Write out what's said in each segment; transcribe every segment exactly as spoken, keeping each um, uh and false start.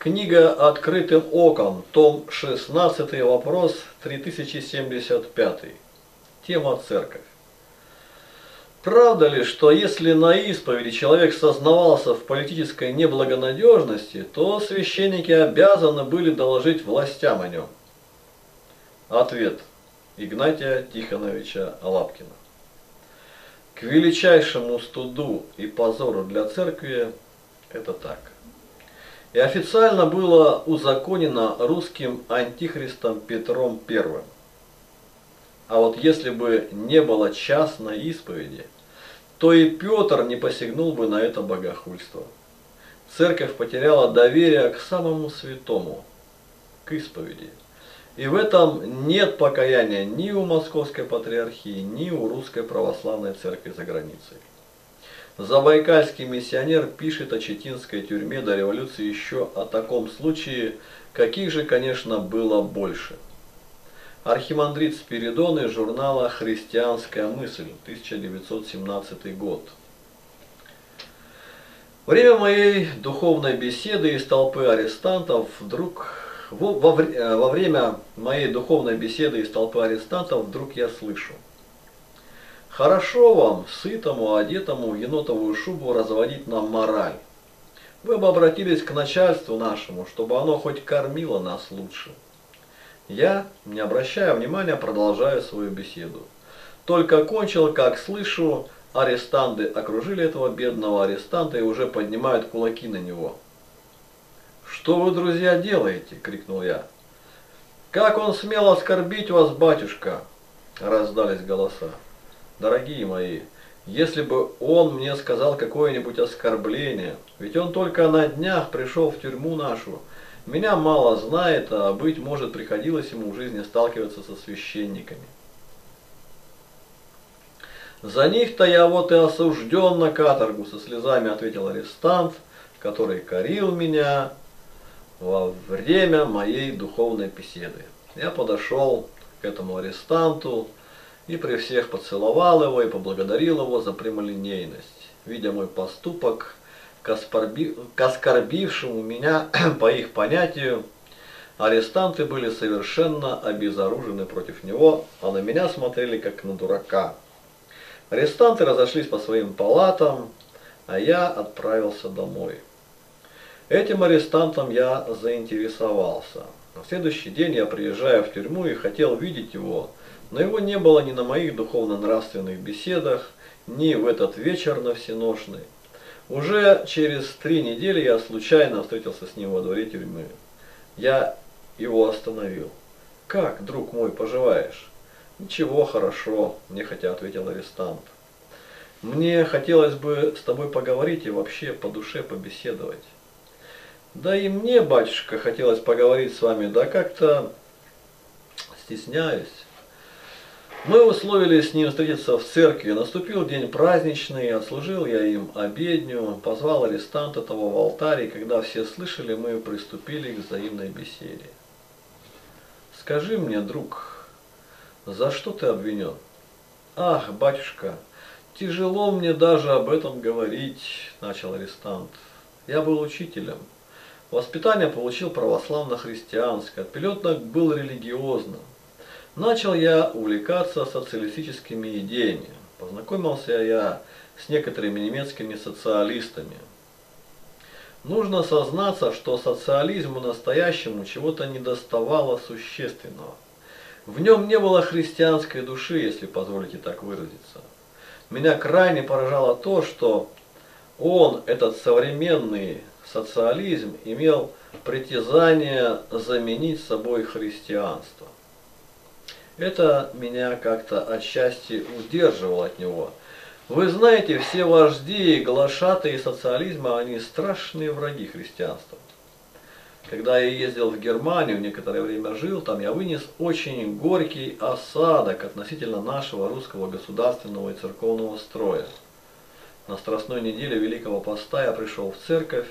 Книга «Открытым оком», том шестнадцатый, вопрос три тысячи семьдесят пять. Тема «Церковь». Правда ли, что если на исповеди человек сознавался в политической неблагонадежности, то священники обязаны были доложить властям о нем? Ответ Игнатия Тихоновича Лапкина. К величайшему студу и позору для церкви это так. И официально было узаконено русским антихристом Петром Первым. А вот если бы не было частной исповеди, то и Петр не посягнул бы на это богохульство. Церковь потеряла доверие к самому святому, к исповеди. И в этом нет покаяния ни у Московской Патриархии, ни у Русской Православной Церкви за границей. Забайкальский миссионер пишет о читинской тюрьме до революции еще о таком случае, каких же, конечно, было больше. Архимандрит Спиридон из журнала «Христианская мысль», тысяча девятьсот семнадцатый год. Время моей духовной беседы из толпы арестантов вдруг... Во, во, во время моей духовной беседы из толпы арестантов вдруг я слышу: «Хорошо вам, сытому, одетому, енотовую шубу разводить нам мораль. Вы бы обратились к начальству нашему, чтобы оно хоть кормило нас лучше». Я, не обращая внимания, продолжаю свою беседу. Только кончил, как слышу, арестанты окружили этого бедного арестанта и уже поднимают кулаки на него. «Что вы, друзья, делаете?» – крикнул я. «Как он смел оскорбить вас, батюшка?» – раздались голоса. Дорогие мои, если бы он мне сказал какое-нибудь оскорбление, ведь он только на днях пришел в тюрьму нашу, меня мало знает, а быть может приходилось ему в жизни сталкиваться со священниками. «За них-то я вот и осужден на каторгу», со слезами ответил арестант, который корил меня во время моей духовной беседы. Я подошел к этому арестанту и при всех поцеловал его и поблагодарил его за прямолинейность. Видя мой поступок, к оскорбившему меня по их понятию, арестанты были совершенно обезоружены против него, а на меня смотрели как на дурака. Арестанты разошлись по своим палатам, а я отправился домой. Этим арестантом я заинтересовался. На следующий день я приезжаю в тюрьму и хотел видеть его, но его не было ни на моих духовно-нравственных беседах, ни в этот вечер на всеношный. Уже через три недели я случайно встретился с ним во дворе тюрьмы. Я его остановил. «Как, друг мой, поживаешь?» «Ничего, хорошо», – нехотя ответил арестант. «Мне хотелось бы с тобой поговорить и вообще по душе побеседовать». «Да и мне, батюшка, хотелось поговорить с вами, да как-то стесняюсь». Мы условились с ним встретиться в церкви. Наступил день праздничный, отслужил я им обедню, позвал арестанта того в алтарь, и когда все слышали, мы приступили к взаимной беседе. «Скажи мне, друг, за что ты обвинен?» «Ах, батюшка, тяжело мне даже об этом говорить», – начал арестант. «Я был учителем. Воспитание получил православно-христианское, от пеленок был религиозным. Начал я увлекаться социалистическими идеями. Познакомился я с некоторыми немецкими социалистами. Нужно сознаться, что социализму настоящему чего-то недоставало существенного. В нем не было христианской души, если позволите так выразиться. Меня крайне поражало то, что он, этот современный социализм, имел притязание заменить собой христианство. Это меня как-то отчасти удерживало от него. Вы знаете, все вожди и глашатые социализма, они страшные враги христианства. Когда я ездил в Германию, некоторое время жил там, я вынес очень горький осадок относительно нашего русского государственного и церковного строя. На Страстной неделе Великого Поста я пришел в церковь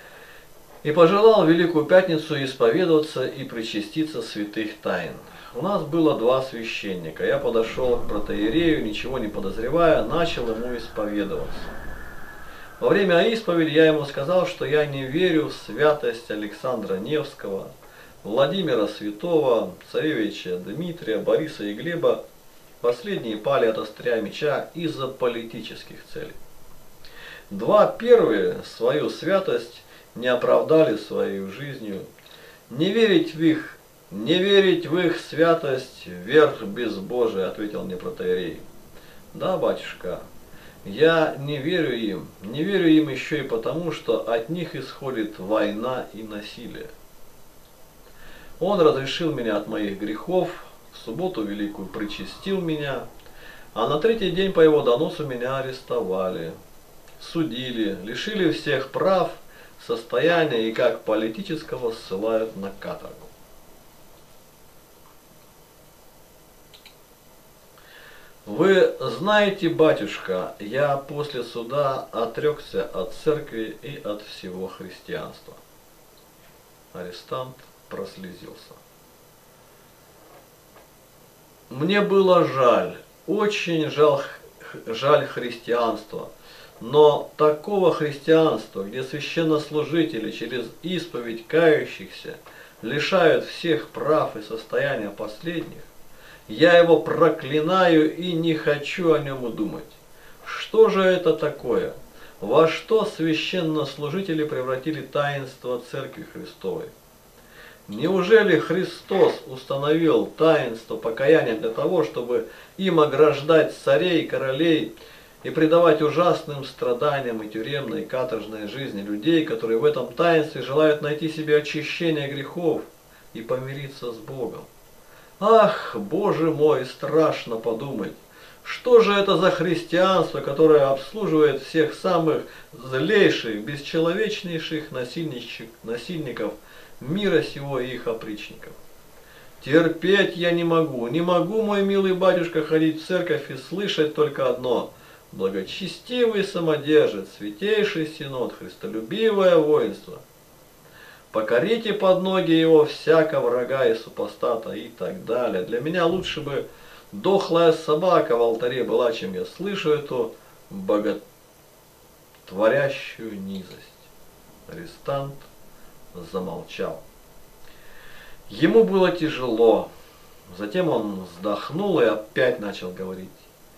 и пожелал в Великую Пятницу исповедоваться и причаститься святых тайн. У нас было два священника. Я подошел к протоиерею, ничего не подозревая, начал ему исповедоваться. Во время исповеди я ему сказал, что я не верю в святость Александра Невского, Владимира Святого, царевича Дмитрия, Бориса и Глеба. Последние пали от острия меча из-за политических целей. Два первые свою святость не оправдали своей жизнью. Не верить в их, не верить в их святость – верх безбожия, ответил мне протоиерей. Да, батюшка, я не верю им, не верю им еще и потому, что от них исходит война и насилие. Он разрешил меня от моих грехов, в субботу великую причастил меня, а на третий день по его доносу меня арестовали, судили, лишили всех прав, состояния и как политического ссылают на каторгу. Вы знаете, батюшка, я после суда отрекся от церкви и от всего христианства. Арестант прослезился. Мне было жаль, очень жаль, жаль христианства, но такого христианства, где священнослужители через исповедь кающихся лишают всех прав и состояния последних, я его проклинаю и не хочу о нем думать. Что же это такое? Во что священнослужители превратили таинство Церкви Христовой? Неужели Христос установил таинство покаяния для того, чтобы им ограждать царей, королей и предавать ужасным страданиям и тюремной и каторжной жизни людей, которые в этом таинстве желают найти себе очищение грехов и помириться с Богом? Ах, Боже мой, страшно подумать, что же это за христианство, которое обслуживает всех самых злейших, бесчеловечнейших насильников мира сего и их опричников. Терпеть я не могу, не могу, мой милый батюшка, ходить в церковь и слышать только одно: благочестивый самодержец, святейший синод, христолюбивое воинство. Покорите под ноги его всяко врага и супостата и так далее. Для меня лучше бы дохлая собака в алтаре была, чем я слышу эту боготворящую низость. Арестант замолчал. Ему было тяжело. Затем он вздохнул и опять начал говорить.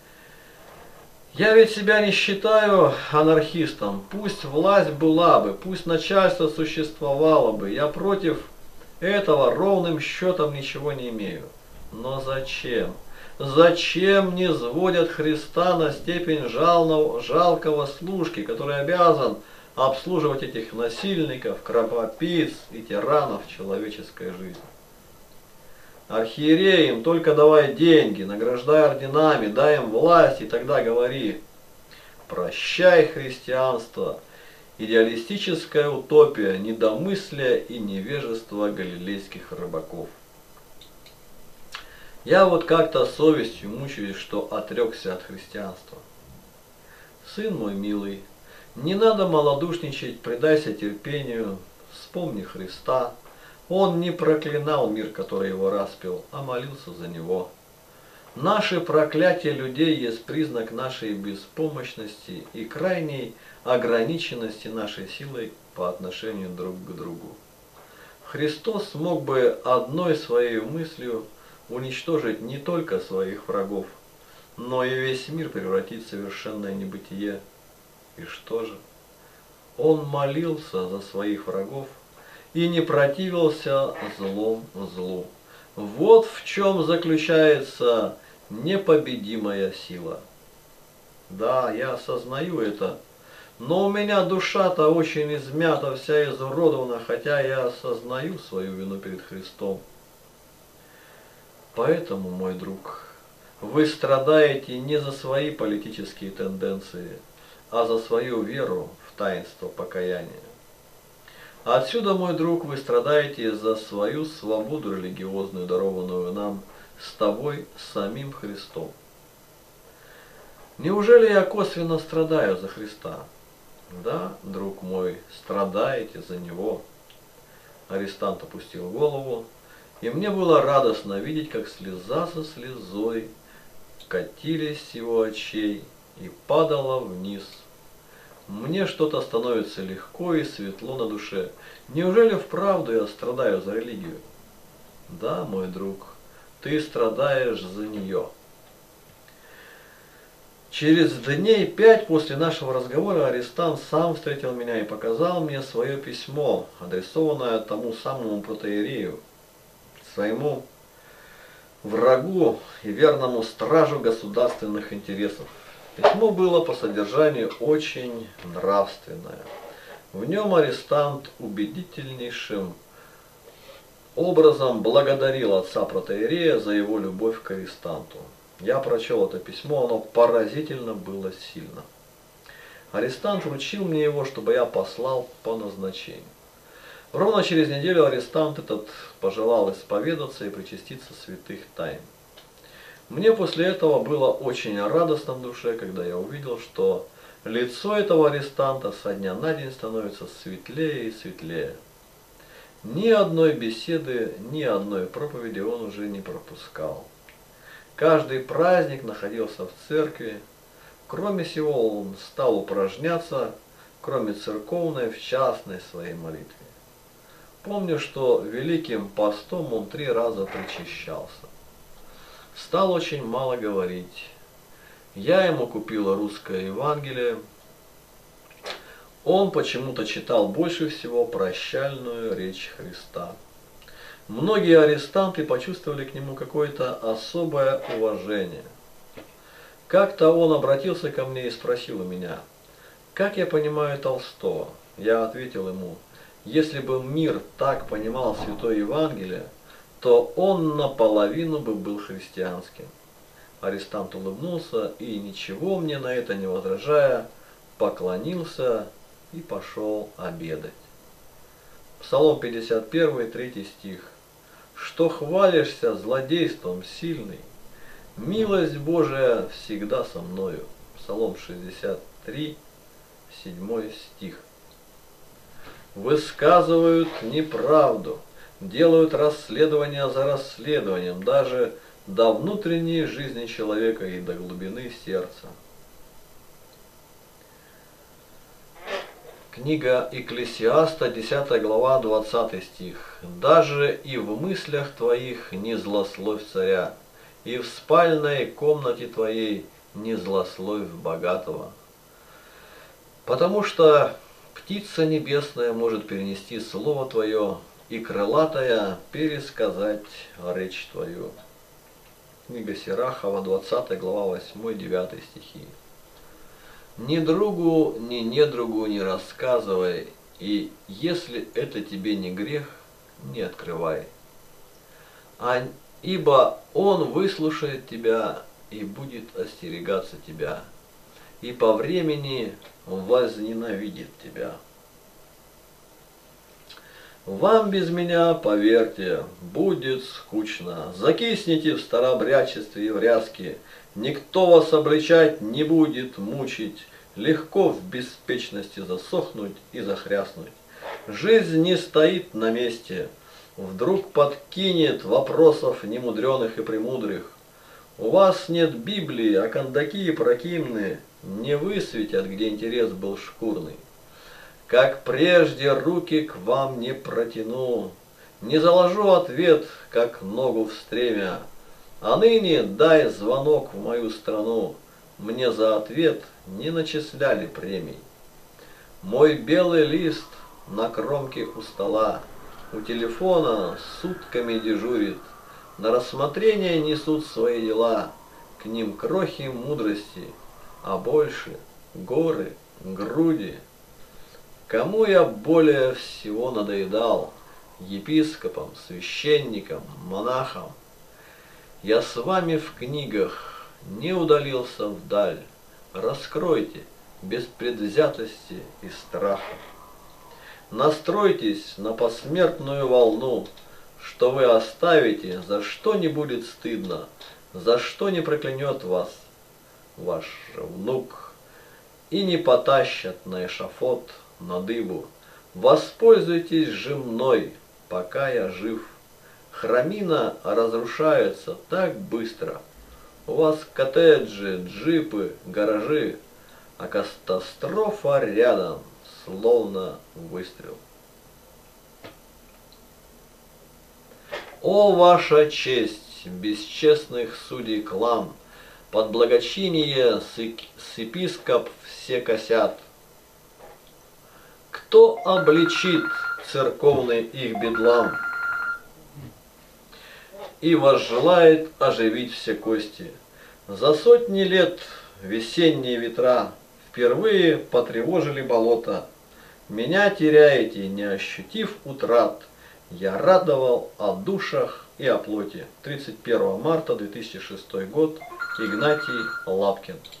Я ведь себя не считаю анархистом. Пусть власть была бы, пусть начальство существовало бы. Я против этого ровным счетом ничего не имею. Но зачем? Зачем не сводят Христа на степень жалного, жалкого служки, который обязан обслуживать этих насильников, кровопийц и тиранов человеческой жизни? Архиереям только давай деньги, награждай орденами, дай им власть, и тогда говори: прощай, христианство, идеалистическая утопия, недомыслие и невежество галилейских рыбаков. Я вот как-то совестью мучаюсь, что отрекся от христианства. Сын мой милый, не надо малодушничать, предайся терпению, вспомни Христа. Он не проклинал мир, который его распял, а молился за него. Наше проклятие людей есть признак нашей беспомощности и крайней ограниченности нашей силой по отношению друг к другу. Христос мог бы одной своей мыслью уничтожить не только своих врагов, но и весь мир превратить в совершенное небытие. И что же? Он молился за своих врагов и не противился злом злу. Вот в чем заключается непобедимая сила. Да, я осознаю это, но у меня душа-то очень измята, вся изуродована, хотя я осознаю свою вину перед Христом. Поэтому, мой друг, вы страдаете не за свои политические тенденции, а за свою веру в таинство покаяния. Отсюда, мой друг, вы страдаете за свою свободу религиозную, дарованную нам с тобой самим Христом. Неужели я косвенно страдаю за Христа? Да, друг мой, страдаете за Него. Арестант опустил голову, и мне было радостно видеть, как слеза за слезой катились с его очей и падала вниз Мне что-то становится легко и светло на душе. Неужели вправду я страдаю за религию? Да, мой друг, ты страдаешь за нее. Через дней пять после нашего разговора арестант сам встретил меня и показал мне свое письмо, адресованное тому самому протоиерею, своему врагу и верному стражу государственных интересов. Письмо было по содержанию очень нравственное. В нем арестант убедительнейшим образом благодарил отца протоиерея за его любовь к арестанту. Я прочел это письмо, оно поразительно было сильно. Арестант вручил мне его, чтобы я послал по назначению. Ровно через неделю арестант этот пожелал исповедаться и причаститься святых тайн. Мне после этого было очень радостно в душе, когда я увидел, что лицо этого арестанта со дня на день становится светлее и светлее. Ни одной беседы, ни одной проповеди он уже не пропускал. Каждый праздник находился в церкви. Кроме сего, он стал упражняться, кроме церковной, в частной своей молитве. Помню, что великим постом он три раза причащался. Стал очень мало говорить. Я ему купила русское Евангелие. Он почему-то читал больше всего прощальную речь Христа. Многие арестанты почувствовали к нему какое-то особое уважение. Как-то он обратился ко мне и спросил у меня, как я понимаю Толстого. Я ответил ему, если бы мир так понимал Святое Евангелие, то он наполовину бы был христианским. Арестант улыбнулся и, ничего мне на это не возражая, поклонился и пошел обедать. Псалом пятьдесят один, третий стих. Что хвалишься злодейством сильный, милость Божия всегда со мною. Псалом шестьдесят три, седьмой стих. Высказывают неправду, делают расследования за расследованием, даже до внутренней жизни человека и до глубины сердца. Книга Экклесиаста, десятая глава, двадцатый стих. «Даже и в мыслях твоих не злословь царя, и в спальной комнате твоей не злословь богатого. Потому что птица небесная может перенести слово твое, и крылатая пересказать речь твою». Книга Сирахова, двадцатая глава, восьмой-девятый стихи. Ни другу, ни недругу не рассказывай, и если это тебе не грех, не открывай. А, ибо он выслушает тебя и будет остерегаться тебя, и по времени возненавидит тебя. Вам без меня, поверьте, будет скучно. Закисните в старообрядчестве и в ряске. Никто вас обличать не будет, мучить. Легко в беспечности засохнуть и захряснуть. Жизнь не стоит на месте. Вдруг подкинет вопросов немудреных и премудрых. У вас нет Библии, а кондаки прокимные не высветят, где интерес был шкурный. Как прежде руки к вам не протяну, не заложу ответ, как ногу в стремя. А ныне дай звонок в мою страну, мне за ответ не начисляли премий. Мой белый лист на кромке у стола, у телефона сутками дежурит, на рассмотрение несут свои дела, к ним крохи мудрости, а больше горы, груди. Кому я более всего надоедал? Епископам, священникам, монахам. Я с вами в книгах не удалился вдаль. Раскройте без предвзятости и страха. Настройтесь на посмертную волну, что вы оставите, за что не будет стыдно, за что не проклянет вас ваш внук и не потащат на эшафот, на дыбу. Воспользуйтесь же мной, пока я жив. Храмина разрушается так быстро. У вас коттеджи, джипы, гаражи, а катастрофа рядом, словно выстрел. О, ваша честь, бесчестных судей клан, под благочиние с епископ все косят. Кто обличит церковный их бедлам и возжелает оживить все кости? За сотни лет весенние ветра впервые потревожили болото. Меня теряете, не ощутив утрат. Я радовал о душах и о плоти. тридцать первого марта две тысячи шестой год. Игнатий Лапкин.